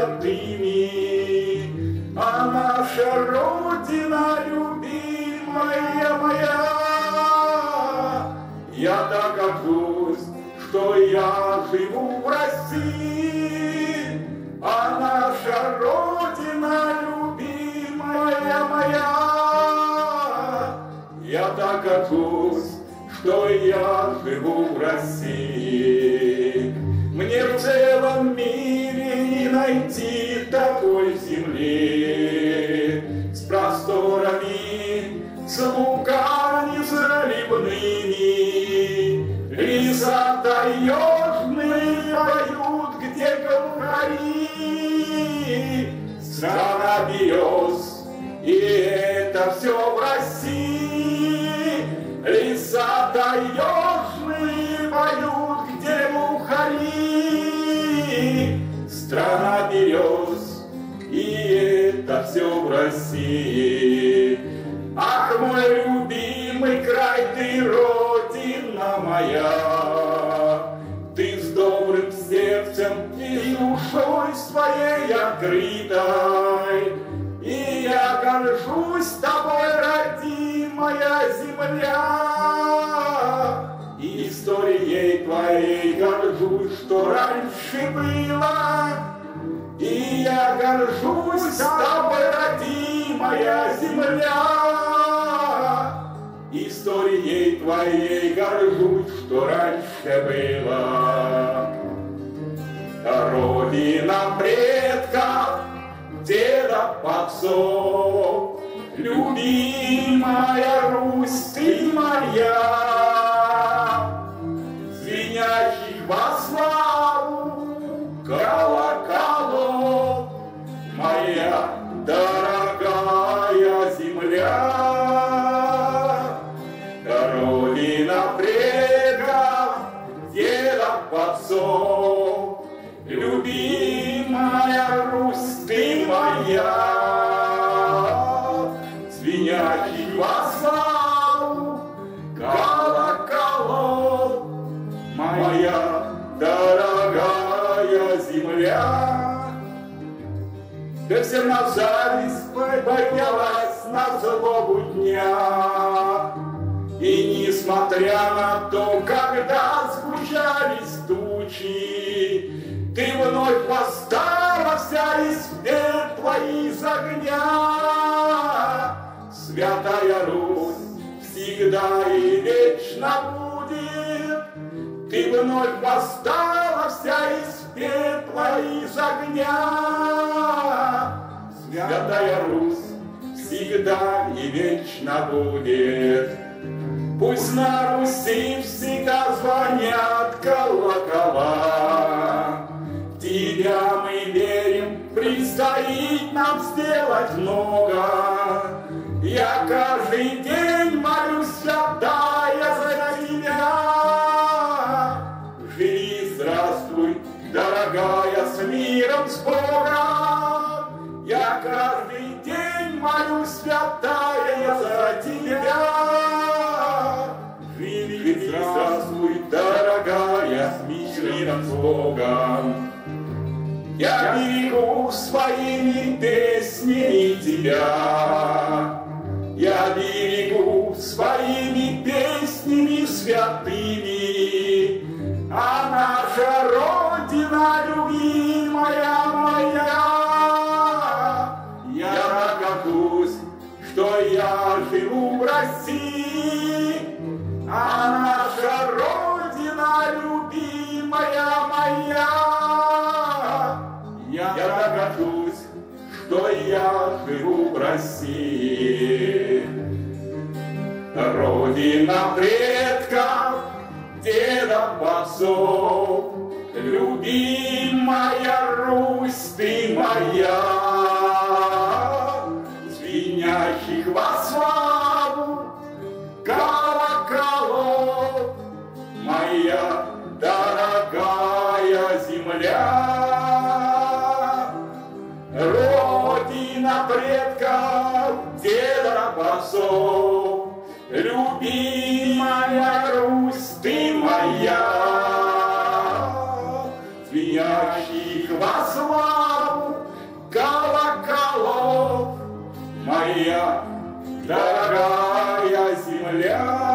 святыми, а наша Родина любимая моя. Я так горжусь, что я живу в России, а наша Родина любимая моя. Я так горжусь, что я живу в России. Мне в целом мире не найти такой земли с просторами, с лугами заливными. Леса таежные поют, где говори. Страна берез, и это все в России. Леса таежные поют, где глухари. Страна берез, и это все в России. Ах, мой любимый край, ты родина моя, ты с добрым сердцем и душой своей открытой, и я горжусь тобой, родимая земля. Историей твоей горжусь, что раньше было, и я горжусь тобой, родимая земля. Историей твоей горжусь, что раньше было. Родина предков, дедов, отцов, любимая Русь ты моя, звенящих во славу колоколов, моя дорогая земля. Родина предков, дедов, отцов, любимая Русь ты моя, звенящих во славу колоколов, моя дорогая земля. Да всем на зависть поднялась на злобу дня, и несмотря на то, когда сгущались тучи, ты вновь восстала вся из пепла, из огня. Святая Русь всегда и вечно будет, ты вновь восстала вся из пепла, из огня. Святая Русь всегда и вечно будет. Пусть на Руси всегда звонят колокола. В тебя мы верим, предстоит нам сделать много. Я каждый день молюсь, святая, за тебя. Живи, здравствуй, дорогая, с миром, с Богом. Я каждый день молюсь, святая, за тебя. Живи, здравствуй, дорогая, с миром, с Богом. Я берегу своими песнями тебя, я берегу своими песнями святыми, а наша Родина любимая моя. Я горжусь, что я живу в России, а наша Родина любимая моя. Я горжусь, что я живу в России. Родина предков, дедов, отцов, любимая Русь ты моя, звенящих во славу колоколов, моя дорогая земля. Родина предков, дедов, отцов, любимая Русь ты моя, звенящих во славу колоколов, моя дорогая земля.